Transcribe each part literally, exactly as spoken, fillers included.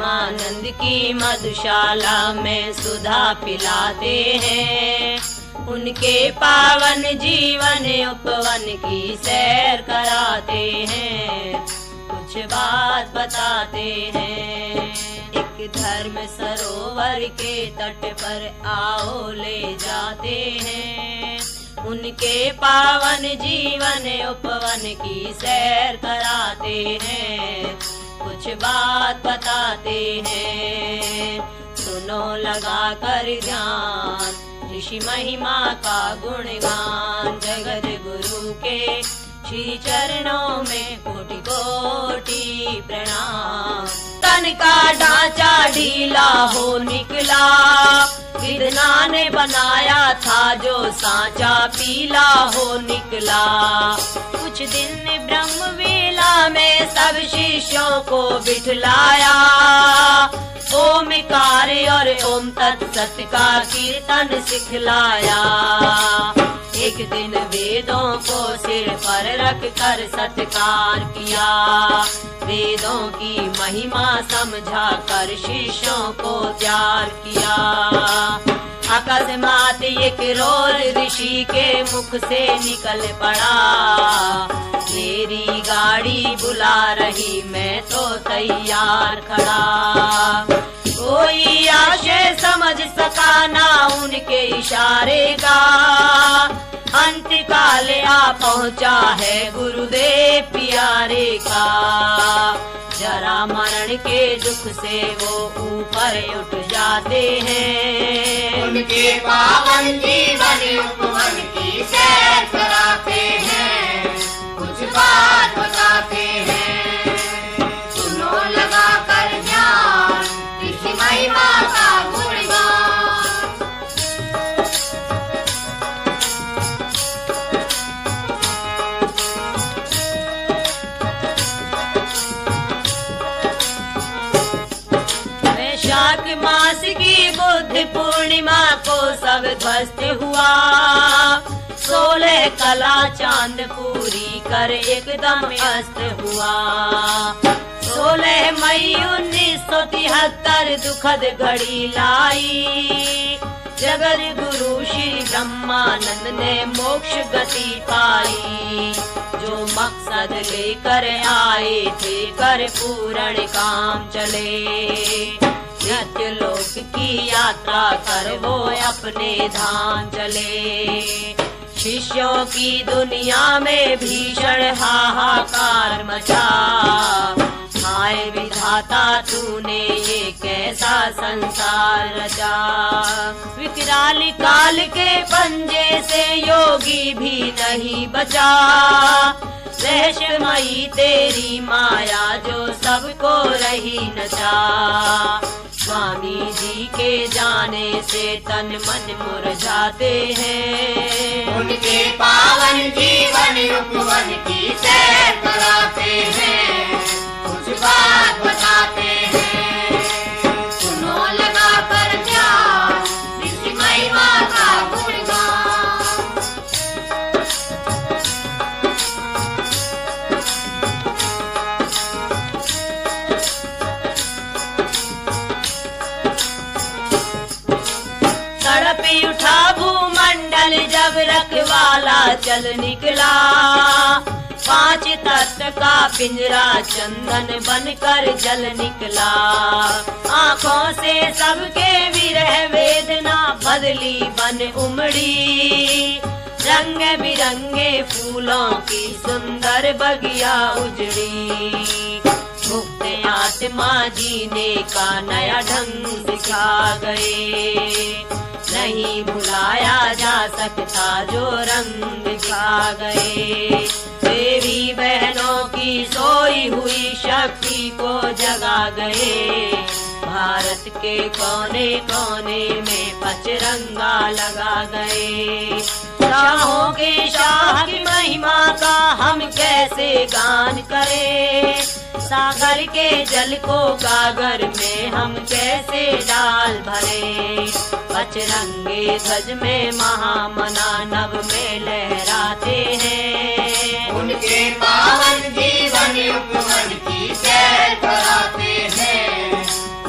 ब्रह्मानंद की मधुशाला में सुधा पिलाते हैं। उनके पावन जीवन उपवन की सैर कराते हैं, कुछ बात बताते हैं। एक धर्म सरोवर के तट पर आओ ले जाते हैं, उनके पावन जीवन उपवन की सैर कराते हैं, कुछ बात बताते हैं। सुनो लगा कर ध्यान ऋषि महिमा का गुणगान, जगत गुरु के श्री चरणों में कोटि कोटि प्रणाम। तन का ढांचा ढीला हो निकला, विधना ने बनाया था जो सांचा पीला हो निकला। कुछ दिन ब्रह्म वेला में सब शिष्यों को बिठलाया, ओमकार और ओम तत्सत का कीर्तन सिखलाया। एक दिन वेदों को सिर पर रख कर सत्कार किया, वेदों की महिमा समझा कर शिष्यों को तैयार किया। अकस्मात एक रोज ऋषि के मुख से निकल पड़ा, मेरी गाड़ी बुला रही मैं तो तैयार खड़ा। कोई आशय समझ सका ना उनके इशारे का, अंत काल आ पहुँचा है गुरुदेव प्यारे का। जरा मरण के दुख से वो ऊपर उठ जाते हैं, उनके पावन जीवन उपवन की सैर कराते हैं, कुछ बात बताते हैं। सुनो लगा कर ध्यान ऋषि महिमा का गुणगान। वैशाख मास की बुद्ध पूर्णिमा को सब ध्वस्त हुआ, सोलह कला चांद पूरी कर एकदम अस्त हुआ। सोलह मई उन्नीस सौ तिहत्तर दुखद घड़ी लाई, जगत गुरु श्री ब्रह्मानंद ने मोक्ष गति पाई। जो मकसद लेकर आए थे कर पूर्ण काम चले, नित्य लोक की यात्रा कर वो अपने धाम चले। शिष्यों की दुनिया में भीषण हाहाकार मचा, हाय विधाता तूने ये कैसा संसार रचा। विकराल काल के पंजे से योगी भी नहीं बचा, रहस्यमयी तेरी माया जो सबको रही नचा। स्वामी जी के जाने से तन मन मुरझाते हैं, उनके पावन जीवन उपवन की सैर कराते हैं, कुछ बात बताते हैं। सुनो लगा कर ध्यान ऋषि महिमा का गुणगान। तड़पी उठा भूमंडल जब रखवाला चल निकला, पांच तत्व का पिंजरा चंदन बनकर जल निकला। आँखों से सबके विरह वेदना बदली बन उमड़ी, रंग बिरंगे फूलों की सुंदर बगिया उजड़ी। मुक्त आत्मा जीने का नया ढंग सिखा गए, नहीं भुलाया जा सकता जो रंग दिखा गए। देवी बहनों की सोई हुई शक्ति को जगा गए, भारत के कोने कोने में पचरंगा लगा गए। शाहों के शाह की महिमा का हम कैसे गान करें, सागर के जल को गागर में हम कैसे डाल भरे। पचरंगे ध्वज में महामना नभ में लहराते हैं, उनके पावन जीवन उपवन की सैर कराते हैं,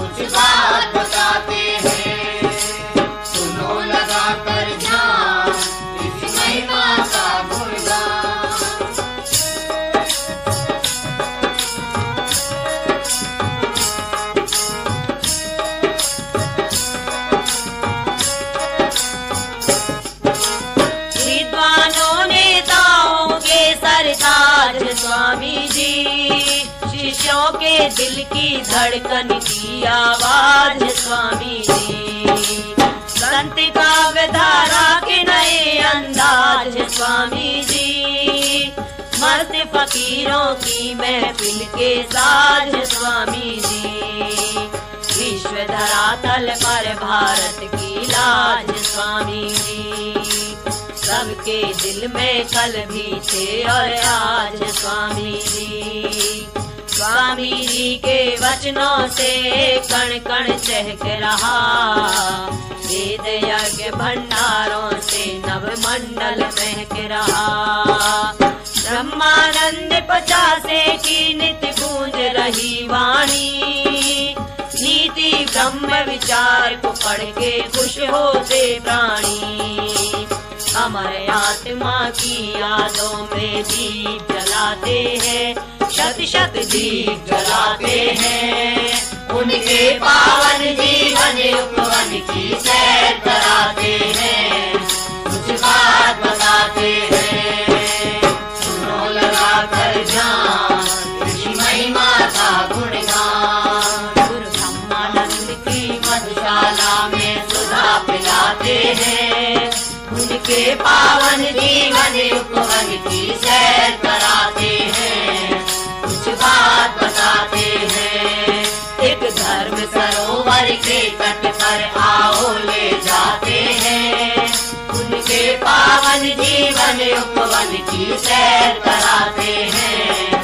मनुष्यों के दिल की धड़कन की आवाज स्वामी जी। संत काव्य धारा के नए अंदाज स्वामी जी। मस्त फकीरों की महफिल के साज स्वामी जी। विश्व धरातल पर भारत की लाज स्वामी जी। सबके दिल में कल भी थे और आज स्वामी जी। स्वामी जी के वचनों से कण कण चहक रहा। वेद यज्ञ भंडारों से नव मंडल महक रहा। ब्रह्मानंद पचासे की नित्य गूंज रही वाणी। नीति ब्रह्म विचार को पढ़ के खुश होते प्राणी। हमारे आत्मा की यादों में दीप जलाते हैं। शत शत दीप जलाते हैं। उनके पावन जीवन उपवन की सैर कराते हैं। कुछ बात बताते हैं, सुनो लगा कर ध्यान। ऋषि महिमा का गुणगान गुरु ब्रह्मानंद की मधुशाला में सुधा पिलाते हैं। उनके पावन जीवन उपवन की सैर कराते हैं। कुछ बात बताते हैं, एक धर्म सरोवर के तट पर आओ ले जाते हैं। उनके पावन जीवन उपवन की सैर कराते हैं।